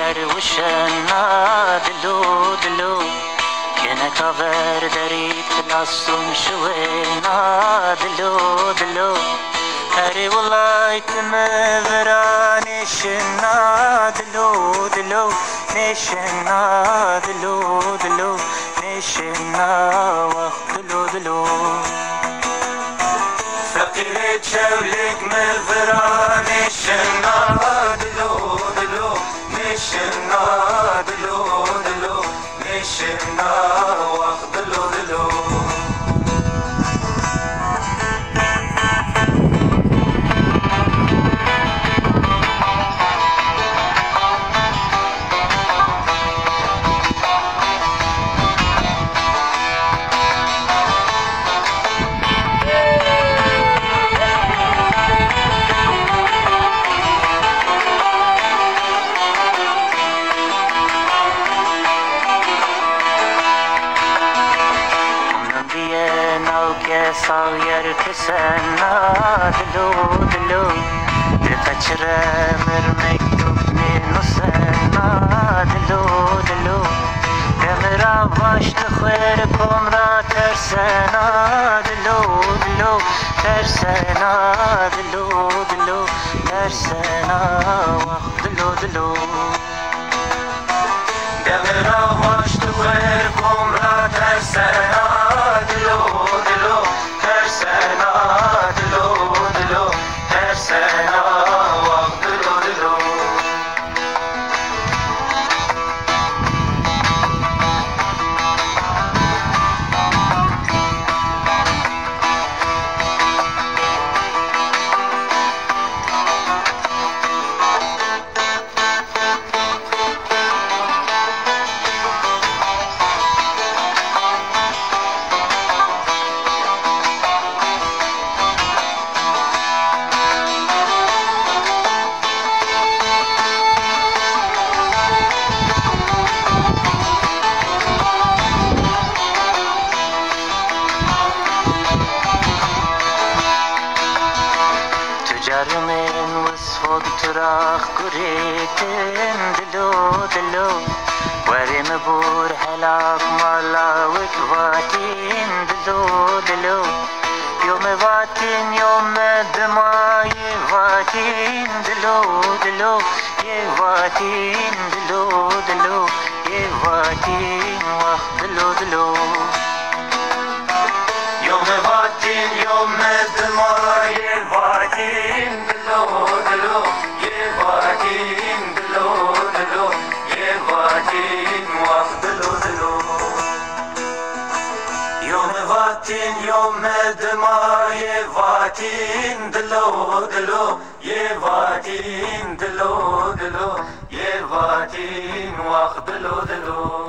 گر وشنا دلو دلو كنا كافر دريت لاصم شوينا دلو دلو هري والله تمبرا نشنا دلو دلو نشنا دلو دلو نشنا وقت دلو دلو فقيرة شولك مبرا نشنا دلو دلو نشنا دلو دلو نشنا وقت دلو دلو صاير كسنا دلو دلو بفجر مرمكتوب من نصنا دلو دلو دمرا باش تخيركم را ترسنا دلو دلو ترسنا دلو دلو ترسنا وقت دلو دلو دمرا باش تخيركم را ترسنا دلو دلو ترسنا دلو دلو ترسنا وقت دلو دلو من وصفك تراخ قريتن دلو دلو ورم بور هلاك مالا وكواتين دلو دلو يوم واتين يوم دماي واتين دلو دلو يواتين دلو دلو يواتين وقت دلو دلو يوم واتين يوم دماي واتين دلو دلو يواتين دلو دلو يواتين وقت دلو دلو يوم واتين يوم دماي واتين دلو دلو يواتين دلو دلو يواتين وقت دلو دلو